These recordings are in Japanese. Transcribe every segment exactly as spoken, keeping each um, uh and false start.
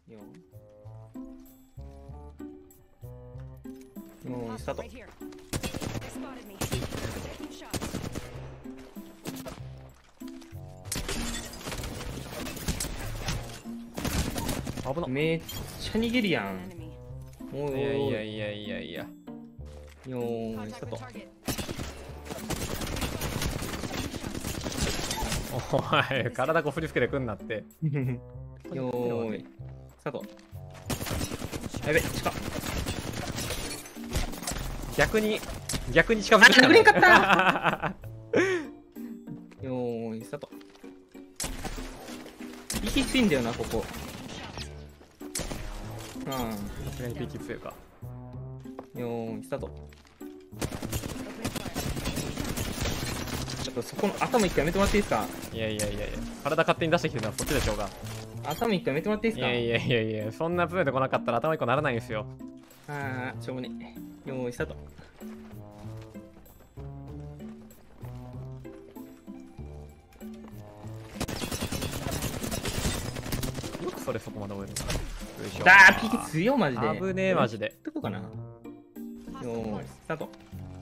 よーよーいスタート。 危なっ。 めっちゃ逃げるやん。おいおいいやおい。 いやいやいやいや。 よーいスタート。 おい、体こふりつけてくんなって。 よーいスタート。やべ近っ。 逆に逆に近づいてきたあ、殴れんかったよーいスタート。息ついんだよなここ。うん。 さすがにピーキ強いか。 よーいスタート。ちょっとそこの頭一回やめてもらっていいですか。 いやいやいやいや、体勝手に出してきてるのはそっちでしょうが。 頭一回やめてもらっていいですか。 いやいやいやいや、そんなプレーで来なかったら頭一個ならないんですよ。 ああ、しょうもねえ。よーいスタート。 よくそれそこまで覚えるな。よいしょ。 だー、ピーキ強いマジで。 危ねえマジで。 どこかな。よーいスタート。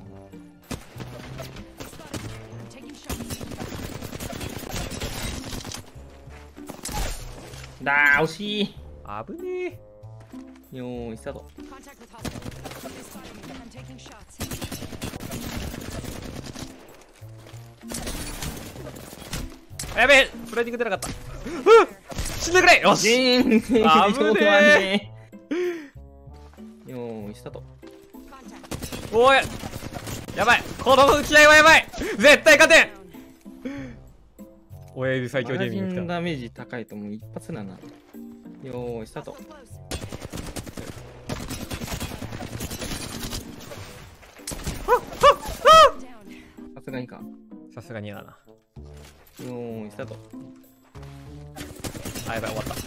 だー、惜しい。 危ねえ。 よーいスタート。 やべえ、スライディング出なかった。うっ、死んでくれ。よし。 全然危ねねえ。よーいスタート。 おい、やばい、この打ち合いはやばい。絶対勝てん。親指最強マガジゲーミング来た。 ンダメージ高いともう一発だな。よーいスタート。さすがにか。 さすがに嫌だな。 よーいスタート。 あ、やばい、終わった。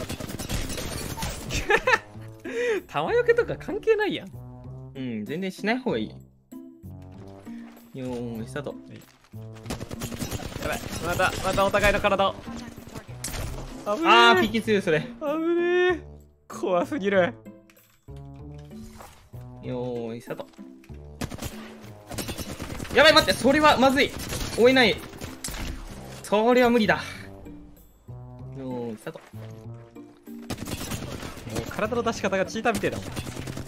玉よけとか関係ないやん。 うん、全然しない方がいい。よーいスタート。 やばい、またまたお互いの体を。あぶねあー、ピーキ強いそれ。 あぶねえ、怖すぎる。 よーいスタート。やばい待って、それはまずい。追えない。それは無理だ。よーいスタート。 もう体の出し方がチーターみてえだもん。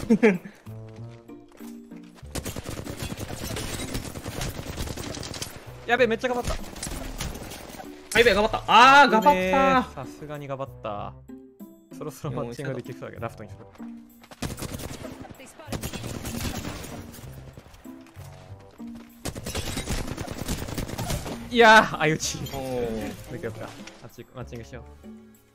やべえ、めっちゃ頑張った。 あ、やべえ、頑張った。あー、頑張ねえったさすがに頑張った。そろそろマッチングできそうだけど、ラストにする。いやー、相打ち。 ー。おー。 抜けよっか。マッチングマッチングしよう。